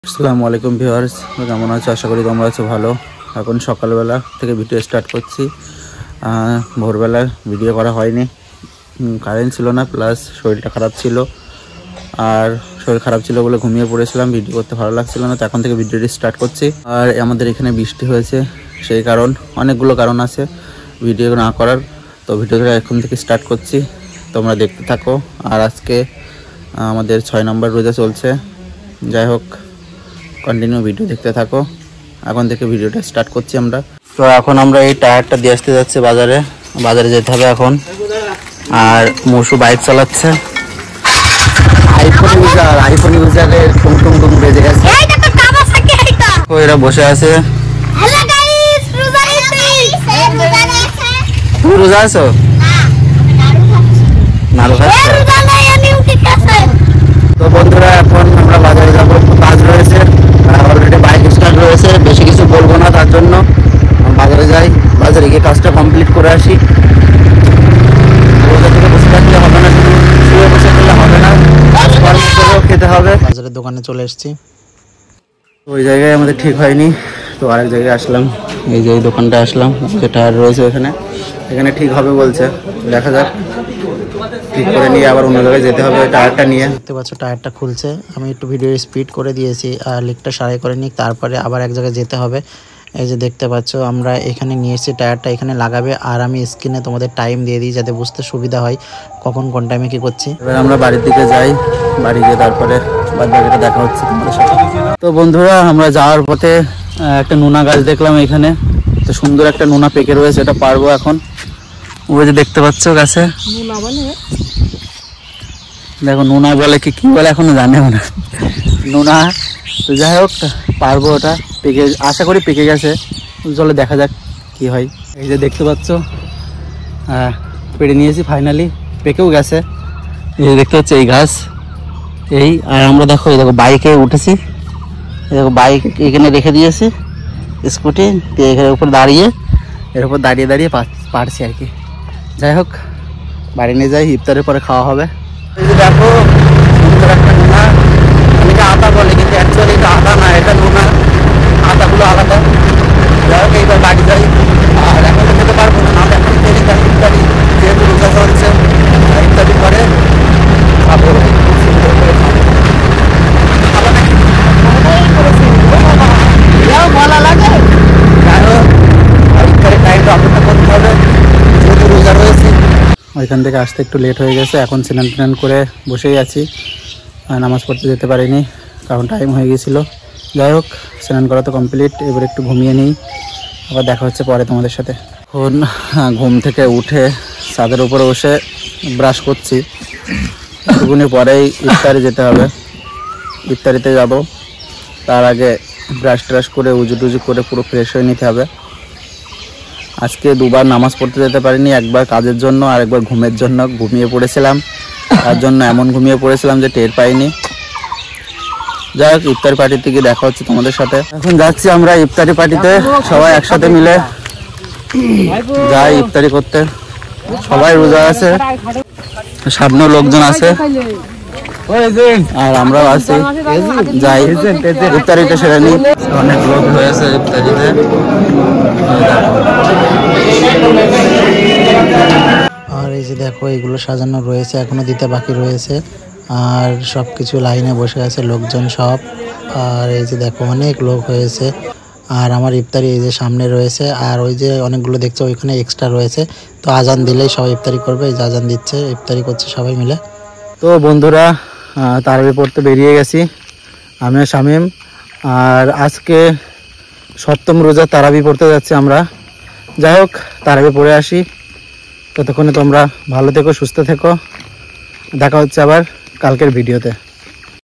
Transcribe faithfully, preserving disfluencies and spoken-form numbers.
আসসালামু আলাইকুম ভিউয়ার্স, কেমন আছো? আশা করি তোমরা আছো ভালো। এখন সকালবেলা থেকে ভিডিও স্টার্ট করছি। ভোরবেলা ভিডিও করা হয়নি, কারেন্ট ছিল না, প্লাস শরীরটা খারাপ ছিল। আর শরীর খারাপ ছিল বলে ঘুমিয়ে পড়েছিলাম, ভিডিও করতে ভালো লাগছিল না। তো এখন থেকে ভিডিওটি স্টার্ট করছি। আর আমাদের এখানে বৃষ্টি হয়েছে, সেই কারণ অনেকগুলো কারণ আছে ভিডিও না করার। তো ভিডিওটা এখন থেকে স্টার্ট করছি, তোমরা দেখতে থাকো। আর আজকে আমাদের ছয় নম্বর রোজা চলছে। যাই হোক, কন্টিনিউ ভিডিও দেখতে থাকো। এখন থেকে ভিডিওটা স্টার্ট করছি আমরা। তো এখন আমরা এই টায়ারটা দিয়ে আসতে যাচ্ছি বাজারে। বাজারে যেতে হবে এখন। আর মৌসু বাইক চালাচ্ছে, আইফোন ইউজার আইফোন ইউজারের টুম টুম টুম বেজে গেছে। তো এরা বসে আছে। তুমি রোজা আছো? নাড়ু খাচ্ছো? তো বন্ধুরা, এখন আমরা বাজারে যাবো, কাজ রয়েছে। অলরেডি বাইক স্টার্ট রয়েছে, বেশি কিছু বলবো না, তার জন্য বাজারে যাই। বাজারে গিয়ে কাজটা কমপ্লিট করে আসি। রোজা থেকে বসে থাকলে হবে না, শুধু শুয়ে বসে থাকলে হবে না, খেতে হবে। বাজারের দোকানে চলে এসেছি। ওই জায়গায় আমাদের ঠিক হয়নি, তো আরেক জায়গায় আসলাম। এই যে এই দোকানটা আসলাম, যে টায়ার রয়েছে এখানে, এখানে ঠিক হবে বলছে। দেখা যাক, ঠিক করে নিয়ে আবার অন্য জায়গায় যেতে হবে টায়ারটা নিয়ে। দেখতে পাচ্ছ টায়ারটা খুলছে। আমি একটু ভিডিও স্পিড করে দিয়েছি আর লিকটা সারাই করে নিই, তারপরে আবার এক জায়গায় যেতে হবে। এই যে দেখতে পাচ্ছ আমরা এখানে নিয়ে এসেছি, টায়ারটা এখানে লাগাবে। আর আমি স্ক্রিনে তোমাদের টাইম দিয়ে দিই, যাতে বুঝতে সুবিধা হয় কখন কোন টাইমে কি করছি। এবার আমরা বাড়ির দিকে যাই, বাড়ি গিয়ে তারপরে বাদ বাকিটা দেখা হচ্ছে তোমাদের সাথে। তো বন্ধুরা, আমরা যাওয়ার পথে একটা নোনা গাছ দেখলাম এখানে। তো সুন্দর একটা নোনা পেকে রয়েছে, এটা পারবো এখন। ওই যে দেখতে পাচ্ছ গাছে, দেখো নোনা বলে কি কি বলে এখনো জানেও না, নোনা। তো যাই হোক, পারবো ওটা, পেকে আশা করি পেকে গেছে। চলো দেখা যাক কি হয়। এই যে দেখতে পাচ্ছ, হ্যাঁ পেড়ে নিয়েছি ফাইনালি, পেকেও গেছে। এই যে দেখতে পাচ্ছ এই ঘাস, এই। আর আমরা দেখো, এই দেখো বাইকে উঠেছি, এই দেখো বাইক এখানে রেখে দিয়েছি, স্কুটি এখানে উপর দাঁড়িয়ে, এর উপর দাঁড়িয়ে দাঁড়িয়ে পারছি আর কি। যাই হোক, বাড়ি নিয়ে যাই, ইফতারের পরে খাওয়া হবে। এই যে দেখো, সুন্দর একটা নোনা, অনেকে আতা বলে, কিন্তু অ্যাকচুয়ালি এটা আতা না, এটা নোনা। আতাগুলো আলাদা। যাই হোক, এইবার বাড়ি যাই। আর এখন তো খেতে পারবো না, নাহলে এখন দেরি যাই ইফতারি, যেহেতু রোজা চলছে। ইফতারি পরে খাবো, খুব সুন্দর করে খাবো। ভালো নাকি? ভালো লাগে। যাই হোক, ইফতারের টাইমটা অপেক্ষা করতে হবে, যেহেতু রোজা রয়েছে। ওইখান থেকে আসতে একটু লেট হয়ে গেছে। এখন স্নান টান করে বসেই আছি, নামাজ পড়তে যেতে পারিনি কারণ টাইম হয়ে গেছিল। যাই হোক, স্নান করা তো কমপ্লিট, এবার একটু ঘুমিয়ে নিই, আবার দেখা হচ্ছে পরে তোমাদের সাথে। এখন ঘুম থেকে উঠে ছাদের উপরে বসে ব্রাশ করছি। কিছুক্ষণ পরেই ইফতারি যেতে হবে, ইফতারিতে যাব। তার আগে ব্রাশ ট্রাশ করে উজু টুজু করে পুরো ফ্রেশ হয়ে নিতে হবে। আজকে দুবার নামাজ পড়তে যেতে পারিনি, একবার কাজের জন্য আর একবার ঘুমের জন্য। ঘুমিয়ে পড়েছিলাম, তার জন্য এমন ঘুমিয়ে পড়েছিলাম যে টের পাইনি। যাই হোক, ইফতারি পার্টিতে গিয়ে দেখা হচ্ছে তোমাদের সাথে। এখন যাচ্ছি আমরা ইফতারি পার্টিতে, সবাই একসাথে মিলে যাই ইফতারি করতে। সবাই রোজা আছে, সামনে লোকজন আছে, আর আমরাও আছি। যাই ইফতারিটা সেরে নিই। অনেক লোক হয়েছে ইফতারিতে। আর এই যে দেখো, এগুলো সাজানো রয়েছে, এখনো দিতে বাকি রয়েছে। আর সব কিছু লাইনে বসে আছে লোকজন সব। আর এই যে দেখো, অনেক লোক হয়েছে। আর আমার ইফতারি এই যে সামনে রয়েছে, আর ওই যে অনেকগুলো দেখছো ওইখানে এক্সট্রা রয়েছে। তো আজান দিলেই সবাই ইফতারি করবে, এই যে আজান দিচ্ছে, ইফতারি করছে সবাই মিলে। তো বন্ধুরা, তারাবি পড়তে বেরিয়ে গেছি আমি আর শামীম। আর আজকে সপ্তম রোজা তারাবি পড়তে যাচ্ছি আমরা। যাই হোক, তারাবি পড়ে আসি। ততক্ষণে তোমরা ভালো থেকো, সুস্থ থেকো। দেখা হচ্ছে আবার কালকের ভিডিওতে।